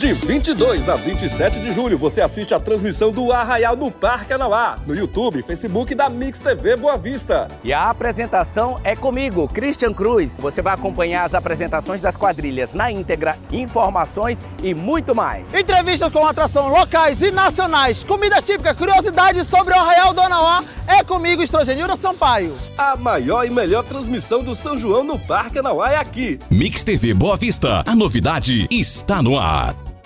De 22 a 27 de julho, você assiste a transmissão do Arraial no Parque Anauá, no YouTube e Facebook da Mix TV Boa Vista. E a apresentação é comigo, Christian Cruz. Você vai acompanhar as apresentações das quadrilhas na íntegra, informações e muito mais. Entrevistas com atrações locais e nacionais, comida típica, curiosidades sobre o Arraial do Anauá. É comigo, Estrogenildo Sampaio. A maior e melhor transmissão do São João no Parque Anauá é aqui. Mix TV Boa Vista, a novidade está no ar.